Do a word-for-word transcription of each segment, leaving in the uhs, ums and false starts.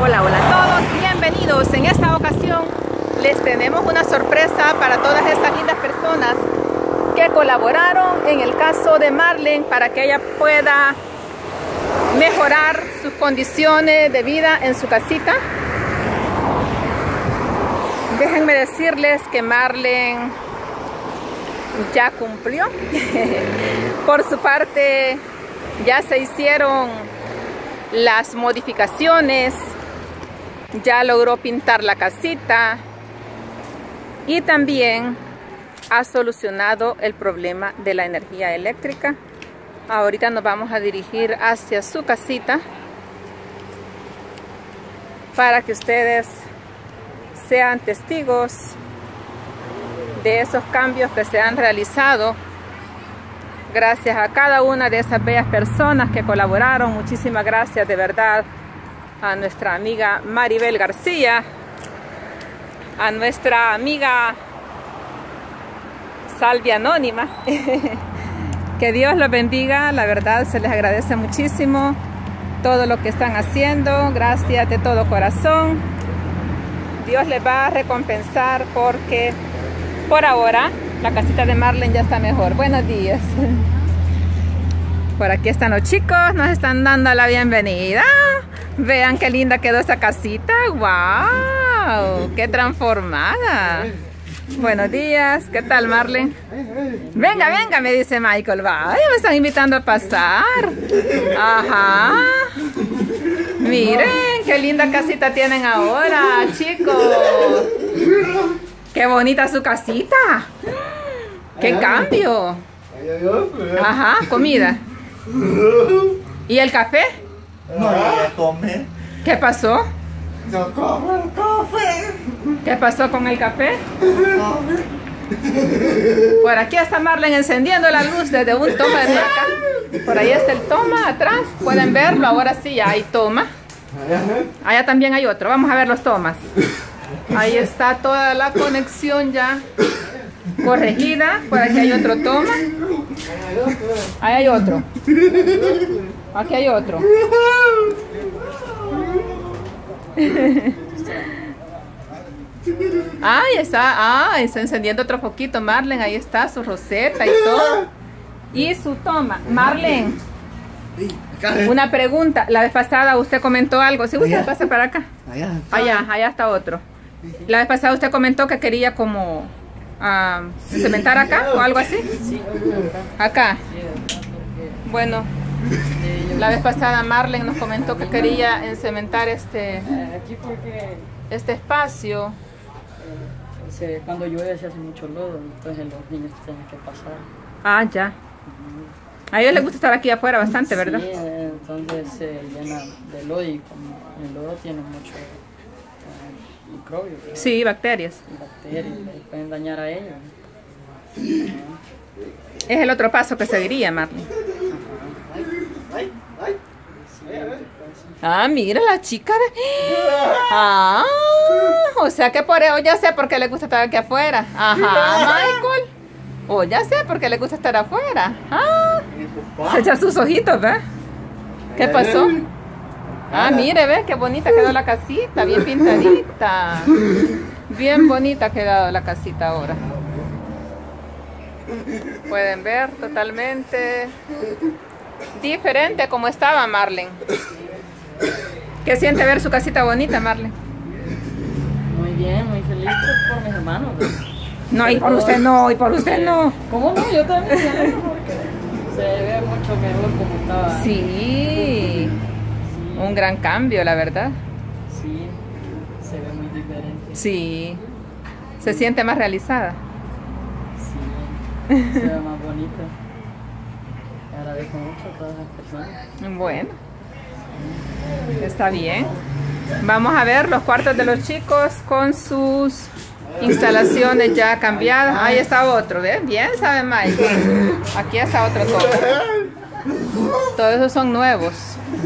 Hola, hola a todos, bienvenidos. En esta ocasión les tenemos una sorpresa para todas esas lindas personas que colaboraron en el caso de Marlene para que ella pueda mejorar sus condiciones de vida en su casita. Déjenme decirles que Marlene ya cumplió. Por su parte, ya se hicieron las modificaciones, ya logró pintar la casita y también ha solucionado el problema de la energía eléctrica. Ahorita nos vamos a dirigir hacia su casita para que ustedes sean testigos de esos cambios que se han realizado gracias a cada una de esas bellas personas que colaboraron. Muchísimas gracias de verdad a nuestra amiga Maribel García, a nuestra amiga Salvia Anónima. Que Dios los bendiga, la verdad se les agradece muchísimo todo lo que están haciendo. Gracias de todo corazón. Dios les va a recompensar porque por ahora la casita de Marlene ya está mejor. Buenos días. Por aquí están los chicos, nos están dando la bienvenida. Vean qué linda quedó esa casita. ¡Wow! ¡Qué transformada! Buenos días, ¿qué tal, Marlene? Venga, venga, me dice Michael. Vaya, me están invitando a pasar. Ajá. Miren, qué linda casita tienen ahora, chicos. Qué bonita su casita. ¡Qué cambio! Ajá, comida. ¿Y el café? No, ya tomé. ¿Qué pasó? No como el café. ¿Qué pasó con el café? Por aquí está Marlene encendiendo la luz desde un toma de acá. Por ahí está el toma atrás. Pueden verlo, ahora sí ya hay toma. Allá también hay otro. Vamos a ver los tomas. Ahí está toda la conexión ya corregida. Por aquí hay otro toma. Ahí hay otro. Aquí hay otro. Ahí está. Ah, está encendiendo otro poquito Marlene. Ahí está su roseta y todo. Y su toma. Marlene, una pregunta. La vez pasada usted comentó algo. Si usted pasa para acá. Allá, allá está otro. La vez pasada usted comentó que quería como uh, cementar acá o algo así. Acá. Bueno, la vez pasada Marlene nos comentó que quería encementar este, este espacio. Cuando llueve se hace mucho lodo, entonces los niños tienen que pasar. Ah, ya. A ellos les gusta estar aquí afuera bastante, ¿verdad? Sí, entonces se llena de lodo y como el lodo tiene mucho uh, microbios. ¿verdad? Sí, bacterias. Y bacterias, que pueden dañar a ellos. Es el otro paso que seguiría, Marlene. Ah, mira la chica. Ah, o sea que por eso ya sé por qué le gusta estar aquí afuera. Ajá, Michael. O ya sé por qué le gusta estar afuera. Ah, se echa sus ojitos, ¿ves? ¿Qué pasó? Ah, mire, ¿ves? Qué bonita quedó la casita, bien pintadita. Bien bonita ha quedado la casita ahora. Pueden ver totalmente diferente como estaba Marlene. ¿Qué siente ver su casita bonita, Marlene? Muy bien, muy feliz por mis hermanos. No, y por usted no, y por usted no. ¿Cómo no? Yo también siento porque se ve mucho mejor como estaba. Sí, Sí. Un gran cambio, la verdad. Sí, se ve muy diferente. Sí, se siente más realizada. Sí, se ve más bonito. Agradezco mucho a todas las personas. Bueno, está bien. Vamos a ver los cuartos de los chicos con sus instalaciones ya cambiadas. Ahí está otro, ¿ves? Bien, sabe Mike. Aquí está otro todo. Todos esos son nuevos.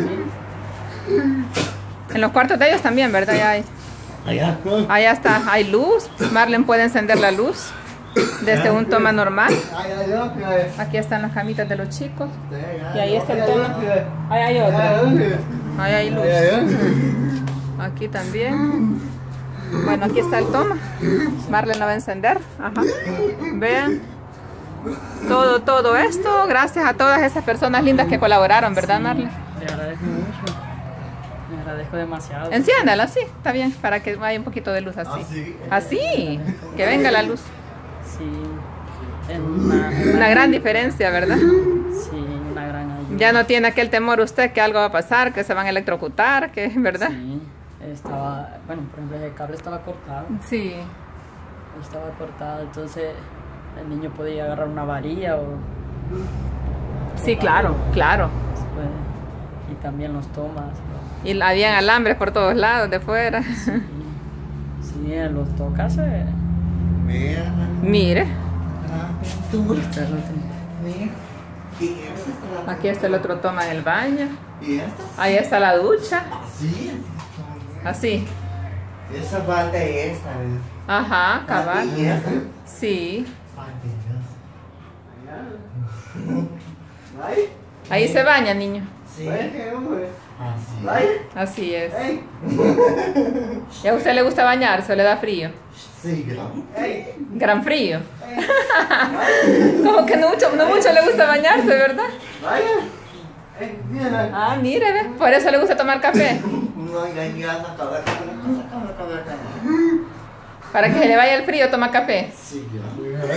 En los cuartos de ellos también, ¿verdad? Ya hay. Allá está, hay luz. Marlene puede encender la luz desde un toma normal. Aquí están las camitas de los chicos. Y ahí está el toma. Ahí hay otro. Ahí hay luz. Aquí también. Bueno, aquí está el toma. Marlene lo va a encender. Ajá. Vean. Todo, todo esto, gracias a todas esas personas lindas que colaboraron, ¿verdad, Marlene? Le agradezco mucho. Le agradezco demasiado. Enciéndala, sí, está bien, para que vaya un poquito de luz así. Así. Así, que venga la luz. Sí. Es una, Una gran diferencia, ¿verdad? sí, una gran ayuda. Ya no tiene aquel temor usted que algo va a pasar, que se van a electrocutar, que ¿verdad? Sí. Estaba, bueno, por ejemplo, el cable estaba cortado. Sí. Estaba cortado, entonces el niño podía agarrar una varilla o... Sí, claro, claro. Después, y también los tomas. Y habían alambres por todos lados de fuera. Sí, sí, los tocas. Eh, Mira. Mire, La pintura. este es lo que- Mira. Y esta es la- aquí está el otro toma del baño. Y esta. Ahí está la ducha. Así. Así. Esa banda es esta. Ajá, cabal. Y esta. Sí. Ay. Ahí se baña, niño. Sí. Así. Así es. ¿Y a usted le gusta bañarse o le da frío? Sí, gran. Gran frío. Como que no mucho, no mucho le gusta bañarse, ¿verdad? Ah, mire, ve. Por eso le gusta tomar café. No engañas a cada cosa, cada cosa, cada. Para que se le vaya el frío, toma café. Sí, gran.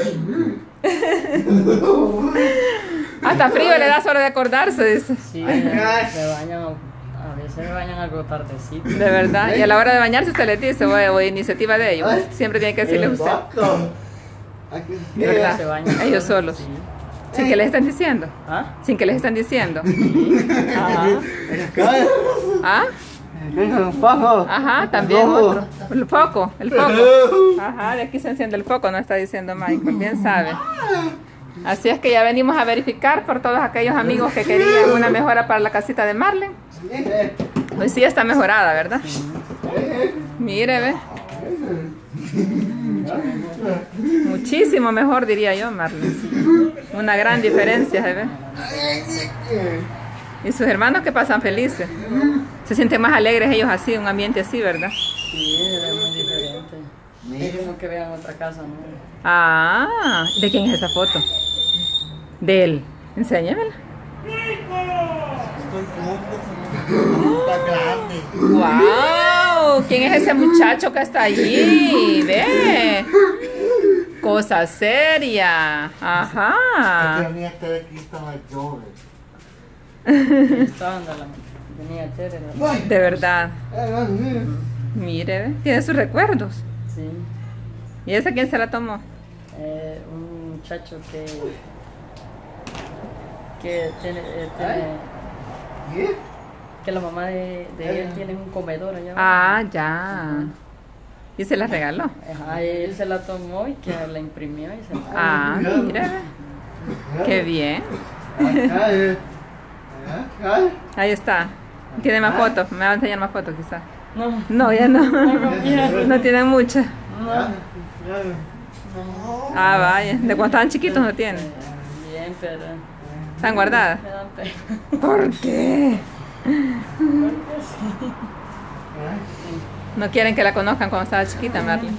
Hasta frío le da solo de acordarse, dice. Sí, se bañan, a veces se bañan algo tardecito. De verdad. Y a la hora de bañarse usted les dice, o, o iniciativa de ellos. Siempre tiene que decirle a usted. De verdad. Se bañan Ellos solos. Sí. Sin que les estén diciendo. ¿Ah? Sin que les estén diciendo. Ajá. ¿Ah? Ajá, también otro. El foco, el foco. Ajá, de aquí se enciende el foco, no está diciendo Michael, bien sabe. Así es que ya venimos a verificar por todos aquellos amigos que querían una mejora para la casita de Marlene. Pues sí está mejorada, ¿verdad? Mire, ve. Muchísimo mejor, diría yo, Marlene. Una gran diferencia, ¿se ve? Y sus hermanos que pasan felices. Se sienten más alegres ellos así, un ambiente así, ¿verdad? Sí, es muy diferente. Es como que vean otra casa, ¿no? Ah, ¿de quién es esa foto? De él. Enséñamela. Estoy cómodo. Está grande. ¡Wow! ¿Quién es ese muchacho que está allí? Ve. Cosa seria. Ajá. Tenía que aquí estaba yo. Estaban de la tenía chévere. De verdad. Mire, ve. Tiene sus recuerdos. Sí. ¿Y esa quién se la tomó? Eh, un muchacho que que tiene, eh, tiene que la mamá de, de él tiene un comedor allá abajo. Ah, ya. ¿Y se la regaló? Ajá, él se la tomó y que la imprimió y se la Ah, mire, ve. Qué bien. Ahí está. ¿Tiene más fotos? Me va a enseñar más fotos quizás. no, No, ya no. No tienen muchas. no, Ah, vaya. ¿De cuando estaban chiquitos no tienen? bien, pero ¿Están guardadas? me dan pena. ¿Por qué? Porque sí. No quieren que la conozcan cuando estaba chiquita, Marlene.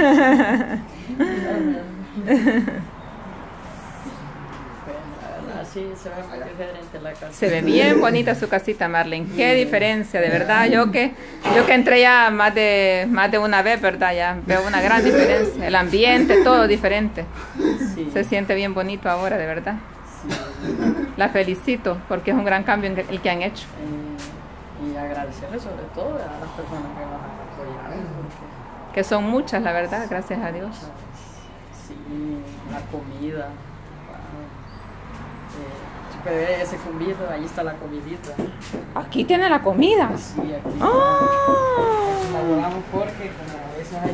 Así se ve muy diferente la casa. Se ve bien bonita su casita, Marlene. Qué diferencia, de verdad. Yo que yo que entré ya más de más de una vez, ¿verdad? Ya veo una gran diferencia. El ambiente, todo diferente. Sí. Se siente bien bonito ahora, de verdad. La felicito porque es un gran cambio el que han hecho. Eh, y agradecerle sobre todo a las personas que nos han apoyado. Porque, Que son muchas, la verdad, gracias a Dios. sí, la comida. Wow. Eh, se puede ver ese comido, ahí está la comidita. Aquí tiene la comida. Sí, aquí ¡Oh! la llevamos porque como a veces hay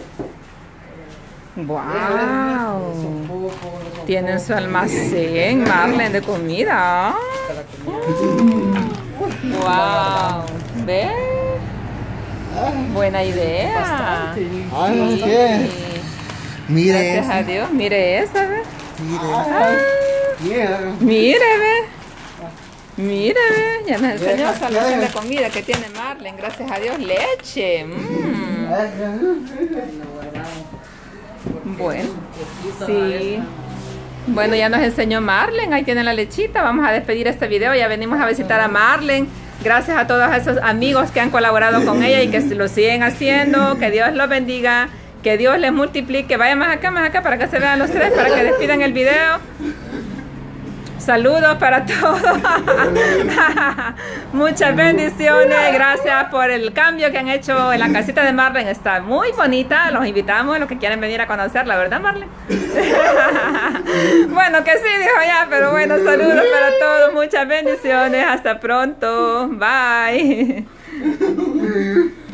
¡Wow! son pocos, no son Tienen su pocos, almacén, Marlene, de comida. está la comida. ¡Wow! ¿Ve? Buena idea. Bastante. Ay, ¿qué? Sí. Mire Gracias a eso. Dios. Mire esa, ¿ve? Mire. Ah, Mira. mire, ¿ve? Mira, ve, ya nos enseñó salvación de comida que tiene Marlene, gracias a Dios, leche. Mm. Bueno, sí. Bueno, ya nos enseñó Marlene, ahí tiene la lechita. Vamos a despedir este video, ya venimos a visitar a Marlene. Gracias a todos esos amigos que han colaborado con ella y que lo siguen haciendo. Que Dios los bendiga, que Dios les multiplique. Vayan más acá, más acá para que se vean los tres, para que despidan el video. Saludos para todos. Muchas bendiciones. Gracias por el cambio que han hecho en la casita de Marlene. Está muy bonita. Los invitamos a los que quieren venir a conocerla, ¿verdad, Marlene? Bueno, que sí, dijo ya. Pero bueno, saludos para todos. Muchas bendiciones. Hasta pronto. Bye.